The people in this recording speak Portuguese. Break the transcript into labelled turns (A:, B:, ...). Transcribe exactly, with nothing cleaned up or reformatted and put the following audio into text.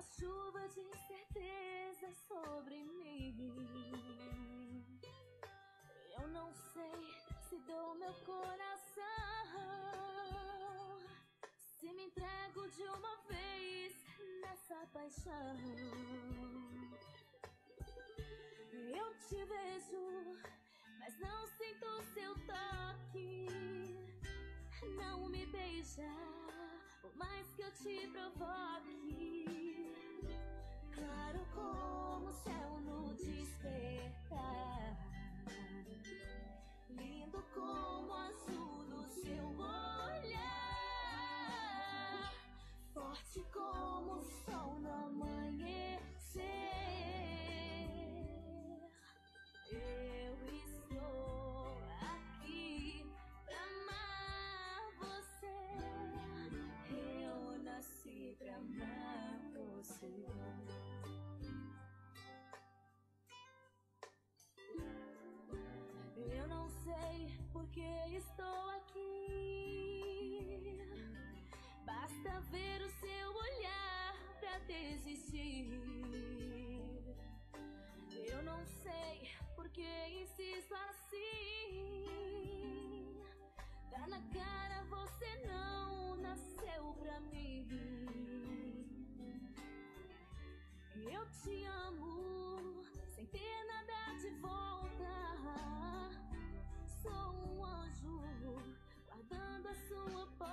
A: uma chuva de certeza sobre mim. Eu não sei se dou meu coração, se me entrego de uma vez nessa paixão. Eu te vejo, mas não sinto seu toque. Não me beija, por mais que eu te provoque. Claro como o céu no despertar, lindo como o azul do seu olhar, forte como o sol no amanhecer. Eu estou aqui pra amar você. Eu nasci pra amar você. Eu não sei por que estou aqui. Basta ver o seu olhar pra desistir. Eu não sei por que insisto assim. Tá na cara, você não nasceu pra mim. Eu te amo sem ter nada de volta. Sou um anjo guardando a sua porta.